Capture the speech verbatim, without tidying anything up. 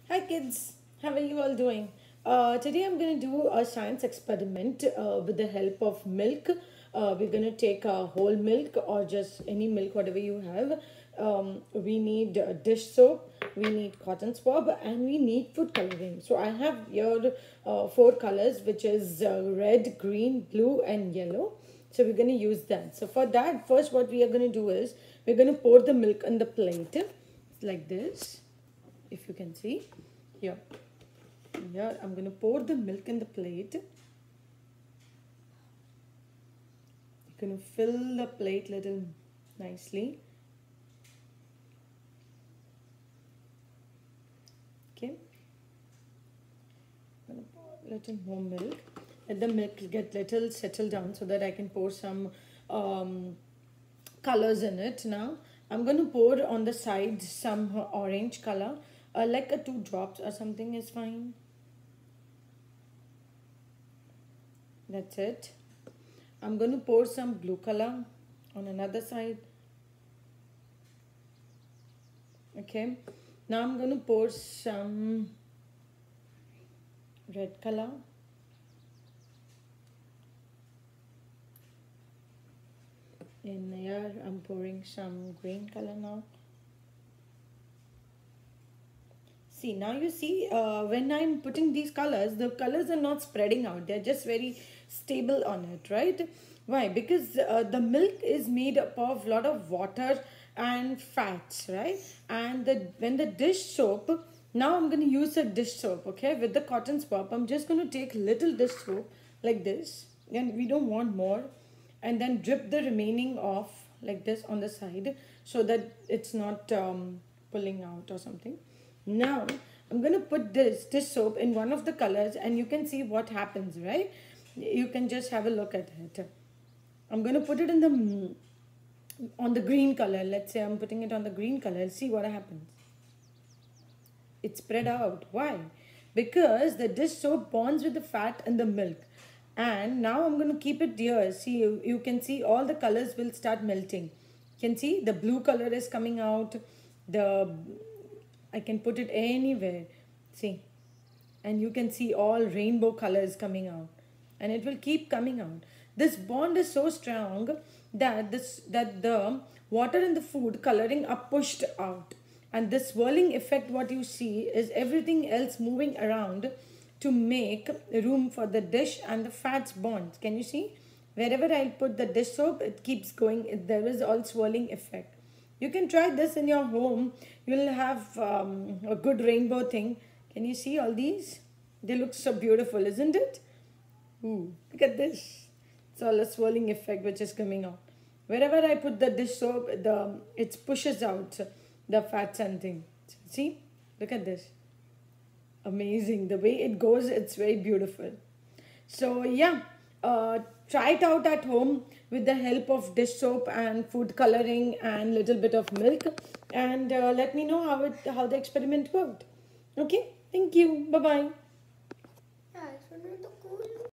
Hi kids, how are you all doing? Uh, today I'm going to do a science experiment uh, with the help of milk. Uh, we're going to take uh, whole milk or just any milk, whatever you have. Um, we need uh, dish soap, we need cotton swab, and we need food coloring. So I have here uh, four colors, which is uh, red, green, blue, and yellow. So we're going to use that. So for that, first what we are going to do is we're going to pour the milk on the plate like this, if you can see here. Here I'm going to pour the milk in the plate. You're going to fill the plate little nicely. Okay, I'm going to pour a little more milk. Let the milk get little settled down so that I can pour some um, colors in it. Now I'm going to pour on the sides some orange color, uh, like a two drops or something is fine. That's it. I'm going to pour some blue color on another side. Okay, now I'm going to pour some red color. In here I'm pouring some green color now. See, now you see uh, when I'm putting these colors, the colors are not spreading out. They're just very stable on it, right? Why? Because uh, the milk is made up of a lot of water and fats, right? And the when the dish soap, now I'm going to use a dish soap, okay? With the cotton swab, I'm just going to take little dish soap like this. And we don't want more. And then drip the remaining off like this on the side so that it's not um, pulling out or something. Now I'm going to put this dish soap in one of the colors and you can see what happens, right? You can just have a look at it. I'm going to put it in the on the green color. Let's say I'm putting it on the green color. See what happens. It spread out. Why? Because the dish soap bonds with the fat and the milk. And now I'm going to keep it here. See, you, you can see all the colors will start melting. You can see the blue color is coming out. The I can put it anywhere. See. And you can see all rainbow colors coming out. And it will keep coming out. This bond is so strong that this that the water in the food coloring are pushed out. And this swirling effect, what you see is everything else moving around to make room for the dish and the fats bonds. Can you see? Wherever I put the dish soap, it keeps going. There is all swirling effect. You can try this in your home. You'll have um, a good rainbow thing. Can you see all these? They look so beautiful, isn't it? Ooh, look at this. It's all a swirling effect which is coming out. Wherever I put the dish soap, the it pushes out the fats and thing. See? Look at this. Amazing. The way it goes, it's very beautiful. So yeah, uh, try it out at home with the help of dish soap and food coloring and little bit of milk, and uh, let me know how it how the experiment worked. Okay, thank you. Bye bye.